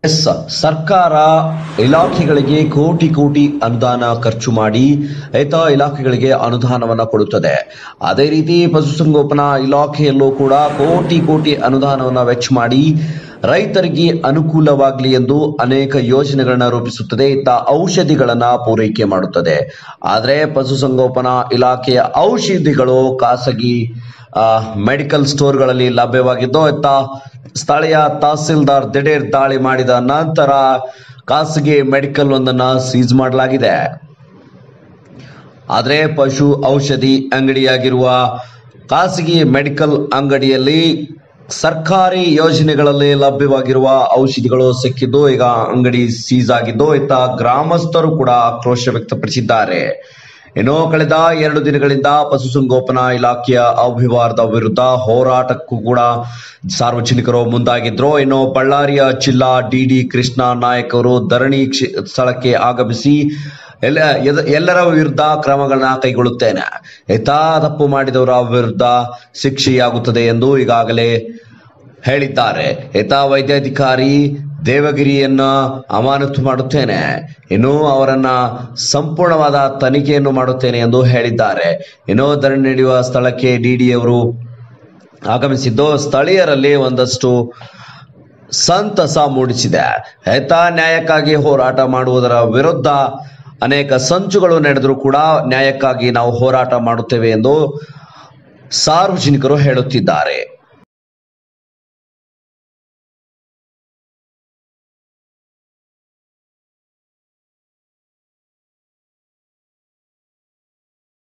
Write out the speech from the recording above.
S ಸರ್ಕಾರ ಇಲಾಖೆಗಳಿಗೆ ಕೋಟಿ ಕೋಟಿ ಅನುದಾನ ಖರ್ಚು ಮಾಡಿ ಇಲಾಖೆಗಳಿಗೆ ಅನುದಾನವನ್ನ ಕೊಡುತ್ತದೆ. ಅದೇ ರೀತಿ ಪಶುಸಂಗೋಪನಾ ಇಲಾಖೆಯಲ್ಲೂ ಕೂಡ ಕೋಟಿ ಕೋಟಿ ಅನುದಾನವನ್ನ ವೆಚ್ಚ ಮಾಡಿ ರೈತರಿಗೆ ಅನುಕೂಲವಾಗಲಿ ಎಂದು ಅನೇಕ ಯೋಜನೆಗಳನ್ನ ರೂಪಿಸುತ್ತದೆ. ಔಷಧಿಗಳನ್ನ ಪೂರೈಕೆ ಮಾಡುತ್ತದೆ. ಆದರೆ ಪಶುಸಂಗೋಪನಾ ಇಲಾಖೆಯ ಔಷಧಿಗಳು ಖಾಸಗಿ ಮೆಡಿಕಲ್ ಸ್ಟೋರ್ಗಳಲ್ಲಿ ಲಭ್ಯವಾಗಿದ್ದು ಸ್ಥಳೀಯ ತಹಸೀಲ್ದಾರ್ ದಿಢೀರ್ ದಾಳಿ ಮಾಡಿದ ನಂತರ ಖಾಸಗಿ ಮೆಡಿಕಲ್ ಒಂದನ್ನ ಸೀಜ್ ಮಾಡಲಾಗಿದೆ. ಆದರೆ ಪಶು ಔಷಧಿ ಅಂಗಡಿಯಾಗಿರುವ ಖಾಸಗಿ ಮೆಡಿಕಲ್ ಅಂಗಡಿಯಲ್ಲಿ ಸರ್ಕಾರಿ ಯೋಜನೆಗಳಲ್ಲಿ ಲಭ್ಯವಾಗಿರುವ ಔಷಧಿಗಳು ಸಿಕ್ಕಿದ್ದು ಈಗ ಅಂಗಡಿ ಸೀಜ್ ಆಗಿದ್ದು ಗ್ರಾಮಸ್ಥರು ಕೂಡ ಆಕ್ರೋಶ ವ್ಯಕ್ತಪಡಿಸಿದ್ದಾರೆ. ಇನ್ನು ಕಳೆದ 2 ದಿನಗಳಿಂದ ಪಶುಸಂಗೋಪನಾ ಇಲಾಖೆಯ ಅವ್ಯವಹಾರದ ವಿರುದ್ಧ ಹೋರಾಟಕ್ಕೂ ಕೂಡ ಸಾರ್ವಜನಿಕರು ಮುಂದಾಗಿದ್ರು. ಇನ್ನು ಬಳ್ಳಾರಿಯ ಜಿಲ್ಲಾ ಡಿ ಕೃಷ್ಣ ನಾಯಕ್ ಅವರು ಧರಣಿ ಸ್ಥಳಕ್ಕೆ ಆಗಮಿಸಿ ಎಲ್ಲರ ವಿರುದ್ಧ ಕ್ರಮಗಳನ್ನ ಕೈಗೊಳ್ಳುತ್ತೇನೆ, ತಪ್ಪು ಮಾಡಿದವರ ವಿರುದ್ಧ ಶಿಕ್ಷೆಯಾಗುತ್ತದೆ ಎಂದು ಈಗಾಗಲೇ ಹೇಳಿದ್ದಾರೆ. ವೈದ್ಯಾಧಿಕಾರಿ ದೇವಗಿರಿಯನ್ನ ಅಮಾನತು ಮಾಡುತ್ತೇನೆ, ಇನ್ನು ಅವರನ್ನ ಸಂಪೂರ್ಣವಾದ ತನಿಖೆಯನ್ನು ಮಾಡುತ್ತೇನೆ ಎಂದು ಹೇಳಿದ್ದಾರೆ. ಇನ್ನು ಧರಣಿ ನಡೆಯುವ ಸ್ಥಳಕ್ಕೆ ಡಿಡಿ ಅವರು ಆಗಮಿಸಿದ್ದು ಸ್ಥಳೀಯರಲ್ಲಿ ಒಂದಷ್ಟು ಸಂತಸ ಮೂಡಿಸಿದೆ. ನ್ಯಾಯಕ್ಕಾಗಿ ಹೋರಾಟ ಮಾಡುವುದರ ವಿರುದ್ಧ ಅನೇಕ ಸಂಚುಗಳು ನಡೆದರೂ ಕೂಡ ನ್ಯಾಯಕ್ಕಾಗಿ ನಾವು ಹೋರಾಟ ಮಾಡುತ್ತೇವೆ ಎಂದು ಸಾರ್ವಜನಿಕರು ಹೇಳುತ್ತಿದ್ದಾರೆ.